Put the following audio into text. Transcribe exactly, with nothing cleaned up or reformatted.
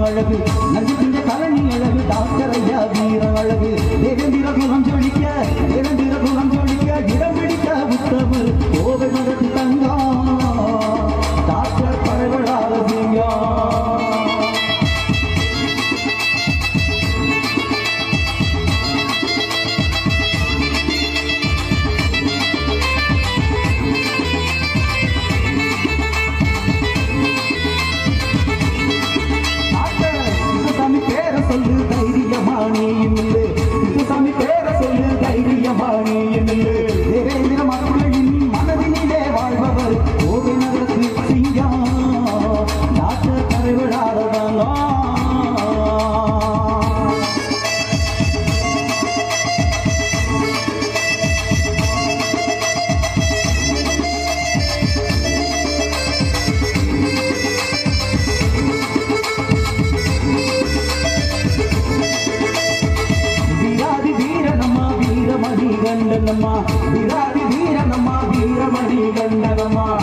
அழகு நஞ்சு பிஞ்ச கலனி அழகு டாக்டர் ஐயா வீர அழகு தேவேந்திர குலம் ஜொலிக்க தேவேந்திர குலம் ஜொலிக்க இடம் பிடிக்க உத்தவர் கோவை மகத்து தங்கம் டாக்டர் பரவலாத சிங்கம் சொல்லு தைரியமானே என்று சாமி பேர சொல்லு தைரியமானே என்று தேவேந்திர மக்களின் மனதினிலே வாழ்பவர் கோவை நகரத்து சிங்கம் டாக்டர் பரவலாதவங்க வீரமணி கண்டனம்மா வீராதி வீரனம்மா வீரமணி கண்டனம்மா